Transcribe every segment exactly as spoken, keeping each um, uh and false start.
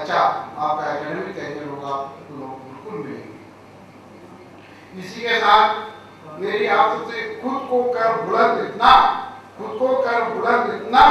अच्छा आपका academic career होगा तो लोग बिल्कुल मिलेंगे। इसी के साथ मेरी आप सबसे खुद को कर बुलंद इतना खुद को कर बुलंद इतना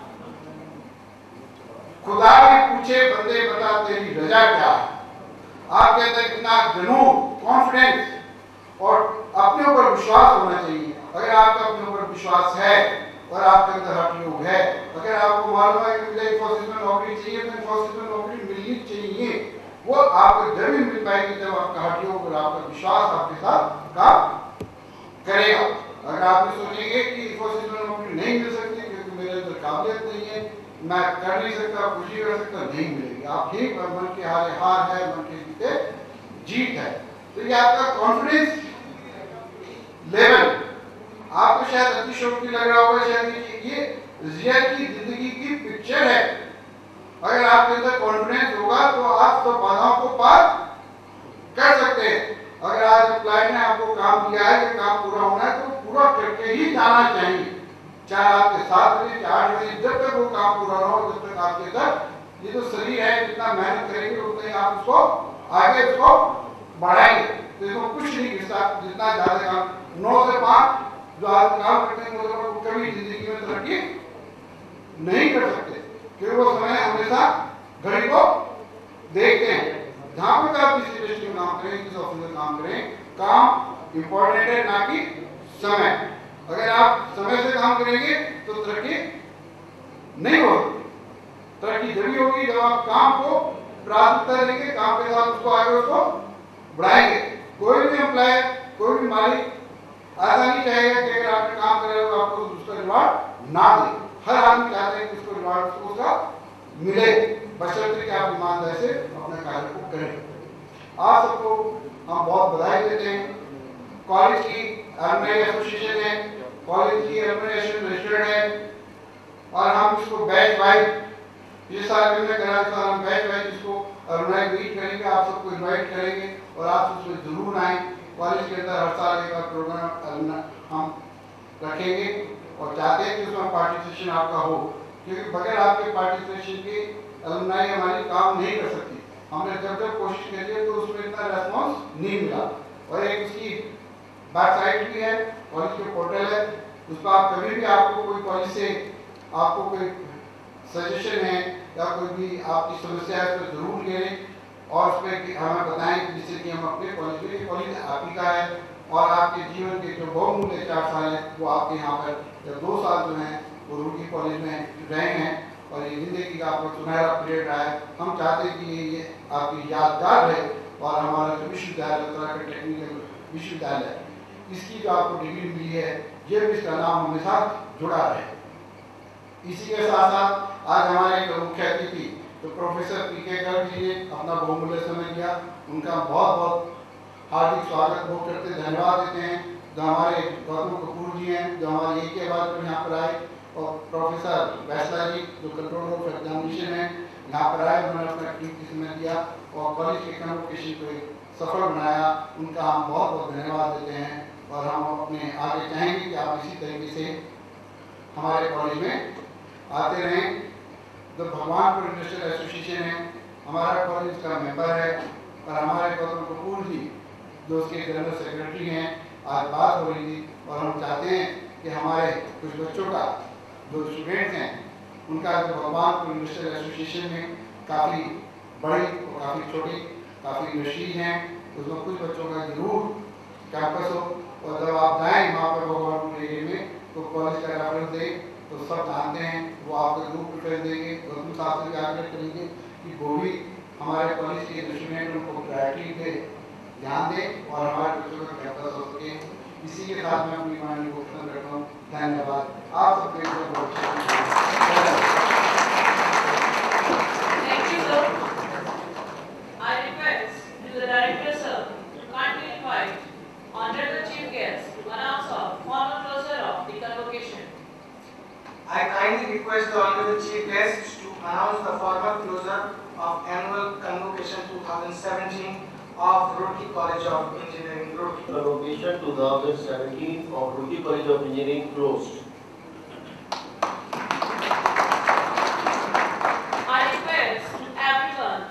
खुदा भी पूछे बंदे बता तेरी रजा क्या है। आपके अंदर इतना जुनून, कॉन्फिडेंस और अपने ऊपर विश्वास होना चाहिए। अगर आपका अपने ऊपर विश्वास है और आपके अंदर हठ योग है, अगर आपको मालूम है कि मुझे इंफोसिस में नौकरी चाहिए तो इंफोसिस में नौकरी मिलनी चाहिए, वो आपको जब भी मिल पाएगी जब आपका हठ योग और आपका विश्वास आपके साथ काम करेगा। अगर आप ये सोचेंगे कि इंफोसिस में नौकरी नहीं मिल सकती क्योंकि मेरे अंदर काबिलियत नहीं है, मैं कर नहीं सकता, कुछ नहीं कर सकता, नहीं मिलेगी। आप ठीक मन के हारे हार है, मन के जीते जीत है। तो ये आपका कॉन्फिडेंस लेवल आपको शायद अतिशयोक्ति लग रहा होगा, शायद ये रियल की जिंदगी की पिक्चर है। अगर आपके अंदर कॉन्फिडेंस होगा तो आप सब बाधाओं को पार कर सकते हैं। अगर आज अप्लाई ने आपको काम दिया है कि काम पूरा होना है तो पूरा करके ही जाना चाहिए, चाहे आपके साथ बजे चाहे आठ बजे, जब तक वो काम पूरा ना हो, जब तक आपके अंदर ये जो शरीर है जितना मेहनत करेंगे उतना ही आप उसको आगे उसको बढ़ाएंगे। तो इसको कुछ नहीं गिरता, जितना ज्यादा काम नौ से पाँच जो आज काम करते हैं वो कभी जिंदगी में तरक्की नहीं कर सकते क्योंकि वो समय हमेशा घड़ी को देखते हैं। जहां पर आप किसी इंडस्ट्री में काम करें, किसी ऑफिस में काम करें, काम इंपॉर्टेंट है ना कि समय। अगर आप समय से काम करेंगे तो तरक्की नहीं होगी। तरक्की जब होगी जब आप काम को प्राथमिकता देंगे, काम के साथ उसको आगे उसको बढ़ाएंगे। कोई भी एम्प्लॉयर, कोई भी मालिक ऐसा नहीं चाहेगा कि अगर आपने काम करे तो आपको उसका रिवार्ड ना दे। हर आदमी चाहता है कि उसको रिवार्ड उसका मिले, बशर्ते कि आप ईमानदारी से अपने कार्य को करें। आप सबको हम बहुत बधाई देते हैं। कॉलेज की अलुमनी एसोसिएशन है, कॉलेज की अलुमनी एसोसिएशन रजिस्टर्ड है और हम इसको बैच वाइज ये साल में करा साल हम बैच वाइज इसको अलुमनी मीट करेंगे, आप सबको इनवाइट करेंगे और आप उसमें जरूर आए। कॉलेज के अंदर हर साल एक प्रोग्राम हम रखेंगे और चाहते हैं कि उसमें पार्टिसिपेशन आपका हो, क्योंकि बगैर आपके पार्टिसिपेशन के अलुमनी हमारी काम नहीं कर सकती। हमने जब जब कोशिश करी है तो उसमें इतना रेस्पॉन्स नहीं मिला। और एक उसकी वेबसाइट भी है, कॉलेज के पोर्टल है, उस पर आप कभी भी आपको कोई कॉलेज से आपको कोई सजेशन है या कोई भी आपकी समस्या है तो जरूर लें और उस पर हमें बताएं जिससे कि हम अपने कॉलेज में कॉलेज आप ही का है और आपके जीवन के जो बहुमूल्य चार साल है वो आपके यहाँ पर या दो साल जो हैं वो रूरकी कॉलेज में रहे हैं और ये जिंदगी का आपका सुनहरा पीरियड रहा है। हम चाहते हैं कि ये आपकी यादगार रहे और हमारा जो विश्वविद्यालय उत्तराखंड टेक्निकल विश्वविद्यालय इसकी जो आपको डिग्री मिली है ये भी इसका नाम हमेशा जुड़ा रहे। इसी के साथ साथ आज हमारे मुख्य अतिथि तो प्रोफेसर पी के गर्ग जी ने अपना बहुमूल्य समय दिया, उनका बहुत बहुत हार्दिक स्वागत वो करते धन्यवाद देते हैं। जो हमारे गौतम कपूर जी हैं जो हमारे एक के बाद में यहाँ पर आए और प्रोफेसर वैसला जी जो कंट्रोल ऑफ एग्जामिनेशन है यहाँ पर आए, उन्होंने अपना कीमती समय दिया और कॉलेज के कन्वोकेशन को सफल बनाया, उनका हम बहुत बहुत धन्यवाद देते हैं। और हम अपने आगे चाहेंगे कि आप इसी तरीके से हमारे कॉलेज में आते रहें। जो भगवानपुर इंडस्ट्रियल एसोसिएशन है हमारा कॉलेज का मेंबर है और हमारे गौतम कपूर जी जो उसके जनरल सेक्रेटरी हैं, आज बात हो रही थी और हम चाहते हैं कि हमारे कुछ बच्चों का जो स्टूडेंट्स हैं उनका जो भगवानपुर इंडस्ट्रियल एसोसिएशन में काफ़ी बड़ी और काफ़ी छोटी काफ़ी इंडस्ट्रीज हैं, उसमें कुछ बच्चों का जरूर कैंपस हो और जब आप जाएँ वहाँ पर भगवानपुर एरिया में तो कॉलेज का रेफरेंस दें तो सब जानते हैं वो आपको जरूर प्रेफरेंस देंगे। गौतम साहब से आग्रह करेंगे कि वो भी हमारे कॉलेज के स्टूडेंट उनको प्रायोरिटी पे ध्यान दें और हमारे बच्चों का कैंपस हो सके। इसी के साथ मैं अपनी वाणी को खत्म करता हूँ। धन्यवाद आप सबके बहुत Thank you, sir. I request the director, sir, to kindly invite honorable chief guest to announce a formal closure of the convocation. I kindly request the honorable chief guest to announce the formal closure of annual convocation twenty seventeen of Roorkee College of Engineering, Roorkee. Convocation twenty seventeen of Roorkee College of Engineering closed. I request everyone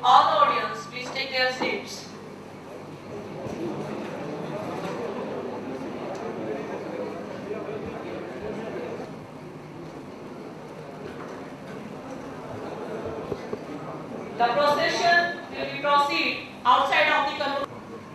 all the audience please take their seats. The procession will be proceed outside of the convocation.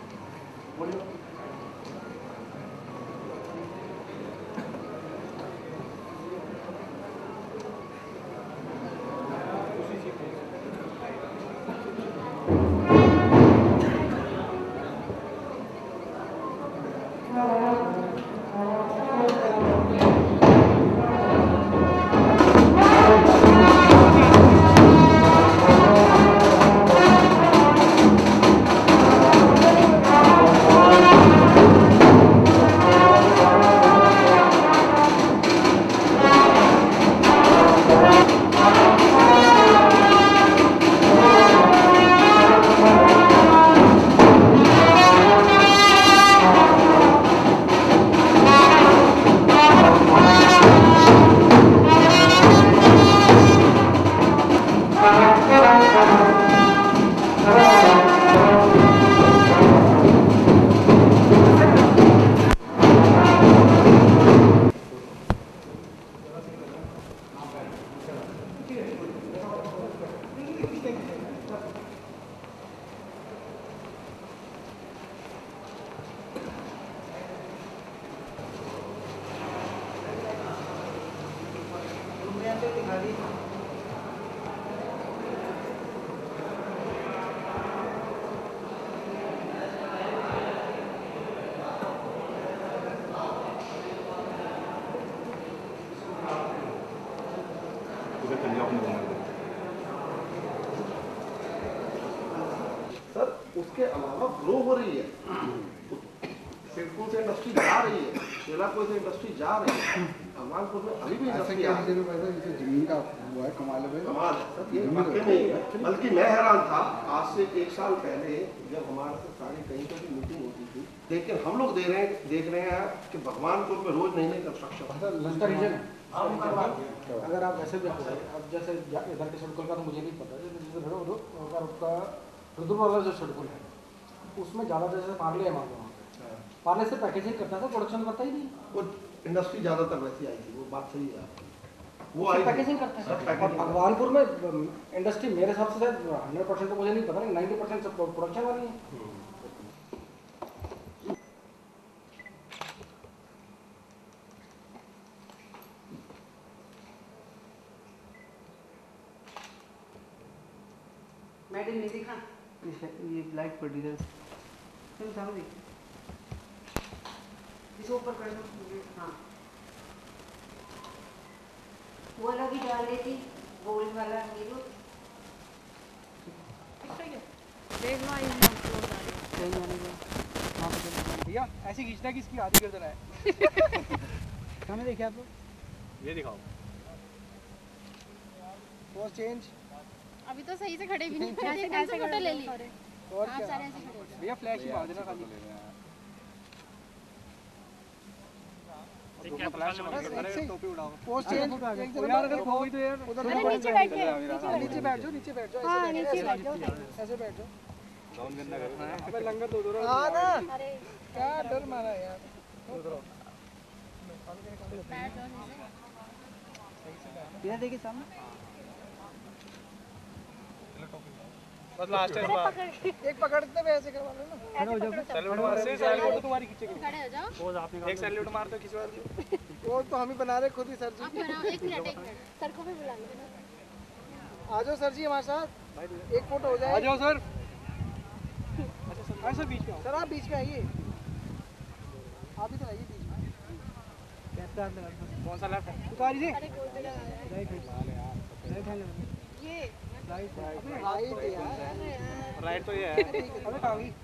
Sir उसके अलावा grow हो रही है, सिडको से industry जा रही है, शेलापुर से इंडस्ट्री जा रही है, भगवानपुर में अभी भी इंडस्ट्री आ रही है। जमीन का वो है कमाल है कमाल है सर, ये वाकई में ही है। बल्कि मैं हैरान था आज से एक साल पहले जब हमारे से सारी कहीं पर भी मीटिंग होती थी, लेकिन हम लोग दे रहे हैं देख रहे हैं कि भगवानपुर में रोज नई नई कंस्ट्रक्शन। अगर आप वैसे भी अब जैसे इधर के शेड्यूल का तो मुझे नहीं पता, अगर उसका रुद्र वाला जो शेड्यूल है उसमें ज़्यादा जैसे पार्ले है वहाँ पे, पार्ले से पैकेजिंग करता था, प्रोडक्शन करता ही नहीं। वो इंडस्ट्री ज़्यादातर वैसी आई थी, वो बात सही है आपकी, वो आई पैकेजिंग करता है। और भगवानपुर में इंडस्ट्री मेरे हिसाब से हंड्रेड परसेंट तो मुझे नहीं पता, नहीं नाइन्टी परसेंट सब प्रोडक्शन वाली है। मैडम ने देखा ये ब्लैक प्रोड्यूसर्स तुम समझ इसको ऊपर कर दो। हाँ वो वाला भी डाल देती, गोल्ड वाला हीरो देख लो। भैया ऐसे खींचना कि इसकी आधी गर्दन है। हमें देखिए आप लोग ये दिखाओ पोस्ट चेंज। अभी तो सही से खड़े भी नहीं, ऐसे कैसे फोटो ले ली और आप सारे ऐसे खड़े। भैया फ्लैश ही मार देना खाली। टोपी उड़ाओ पोस्ट चेंज यार, अगर कोई तो यार उधर नीचे बैठ के नीचे बैठ जाओ, नीचे बैठ जाओ, हां नीचे बैठ जाओ, ऐसे बैठ जाओ। डाउन गंदा करो, अबे लंगर दो दो हां ना। अरे क्या डर मारा यार, उधर बैठ जाओ नीचे। ये देखिए सामने बस लास्ट टाइम एक पकड़ते हुए ऐसे करवा लो ना। खड़े हो जाओ, सैल्यूट मार से सैल्यूट तुम्हारी खींचेगी। खड़े हो जाओ, पोज आपने एक सैल्यूट मार दो खिंचवा दो। वो तो हम ही बना रहे खुद ही सर जी। आप बनाओ, एक मिनट एक मिनट सर को भी बुला लो। आ जाओ सर जी हमारे साथ, एक फोटो हो जाए। आ जाओ सर। अच्छा सर, आइए सर बीच में। सर आप बीच में आइए, आप इधर आइए बीच में। कैसा लगा? कौन सा लेफ्ट उतार दीजिए। अरे गोल पे लगा है राइट राइट ये राइट राइट यार, राइट तो ये है। अबे कहां गई?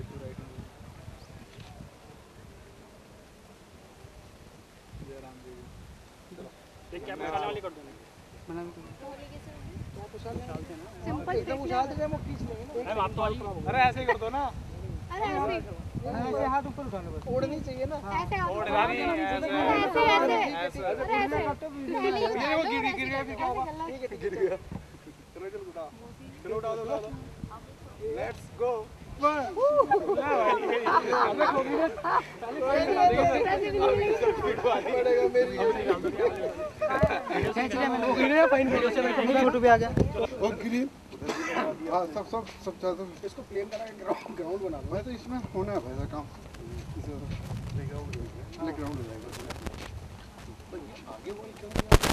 एक कैप निकालने वाली कर दो ना। क्या पूछा ना? सिंपल एकदम उछाल दे, वो खींच लेंगे ना। आप तो अरे ऐसे ही कर दो ना। अरे ऐसे ऐसे हाथ ऊपर उठाना बस। ओढ़नी चाहिए ना। ऐसे ओढ़ रही है ऐसे ऐसे ऐसे ये वो गिर गिर गया फिर क्या हुआ? ठीक है गिर गया। चलो चलो उठाओ, चलो उठाओ उठाओ। Let's go. फोटो भी आ गया और ग्रीन हाँ सब सब सब चल इसको प्लेन करा के ग्राउंड ग्राउंड बना दो। मैं तो इसमें होना है भाई काम प्लेग्राउंड प्लेग्राउंड हो जाएगा आगे वो क्यों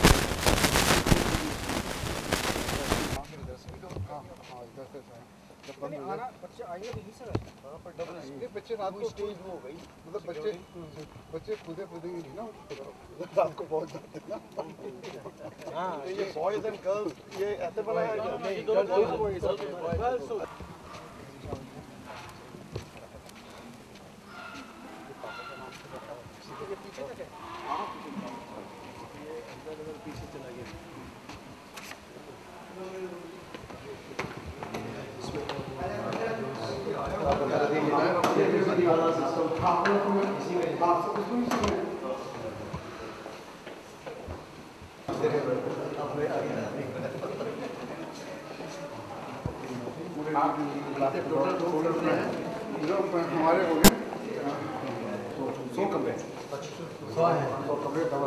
हाँ हाँ इधर से जब बंद हो जाए बच्चे आएंगे तो यहीं से हाँ पर डबल ये बच्चे रात को स्टेज वो हो गई मतलब बच्चे बच्चे कूदे कूदेंगे नहीं ना रात को बहुत जाते हैं ना हाँ ये बॉयज एंड गर्ल्स ये ऐसे बनाया है नहीं गर्ल्स बॉयज गर्ल्स पीछे तक है हाँ ये अंदर अंदर पीछे चला गया हमारे हो गए सौ कमरे सौ है सौ कमरे डबल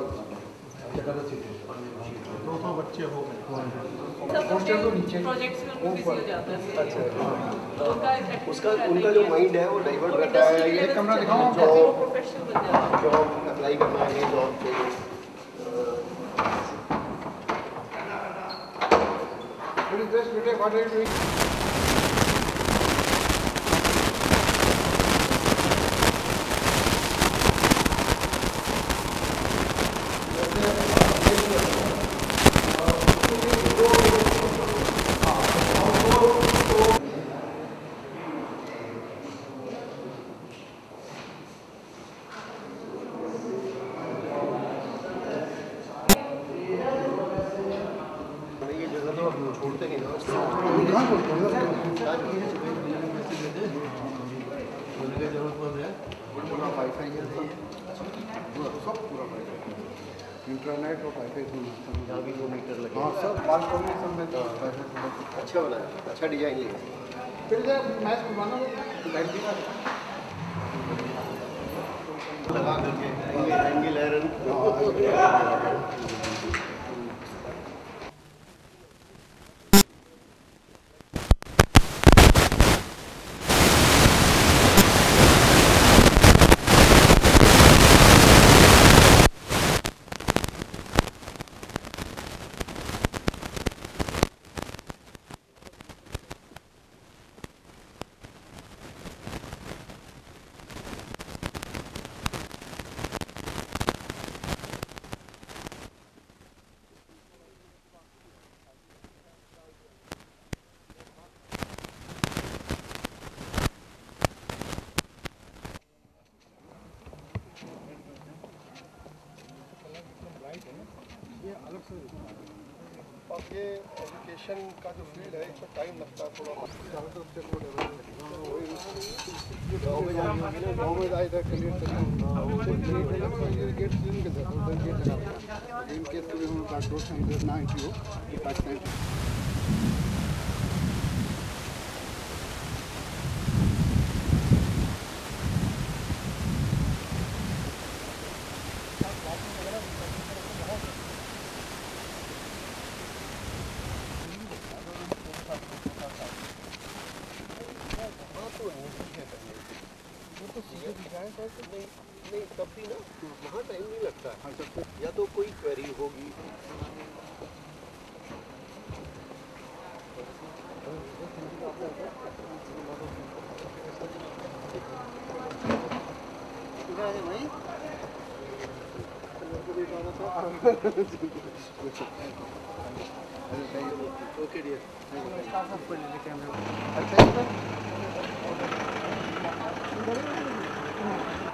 दो सौ बच्चे हो गए प्रोजेक्ट्स में उनको बिजी हो जाता है। अच्छा तो उनका उसका उनका जो माइंड है वो डाइवर्ट करता है ये कमरा दिखाओ जॉब प्रोफेशनल बन जाता है जॉब अप्लाई करना है जॉब चाहिए What is this today? What are you doing? छोड़ते नहीं ना जरूरत पड़ रहा है पूरा वाईफाई है सब पूरा वाईफाई इंटरनेट और वाईफाई यहाँ भी दो मीटर लगे हाँ सब बालकनी सब में अच्छा बना है अच्छा डिजाइन है फिर मैच बनवाना लाइट भी लगा करके एंगल आयरन और ये एजुकेशन का जो फील्ड है इसमें टाइम लगता है थोड़ा चारों तरफ से वो डेवलप गाँव में जाएंगे गाँव में जाए इधर क्लियर गेट सीन के साथ उधर गेट लगा इन केस कभी हम कंट्रोल सेंटर ना एंट्री हो ये पाकिस्तान नहीं नहीं तब भी ना वहाँ टाइम नहीं लगता है या तो कोई क्वेरी होगी ओके डियर अच्छा